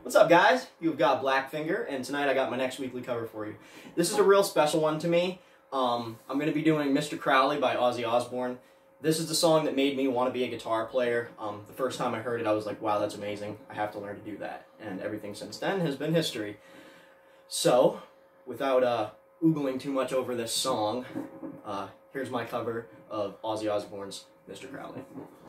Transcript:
What's up, guys? You've got Blackfinger, and tonight I got my next weekly cover for you. This is a real special one to me. I'm going to be doing Mr. Crowley by Ozzy Osbourne. This is the song that made me want to be a guitar player. The first time I heard it, I was like, wow, that's amazing. I have to learn to do that. And everything since then has been history. So, without oogling too much over this song, here's my cover of Ozzy Osbourne's Mr. Crowley.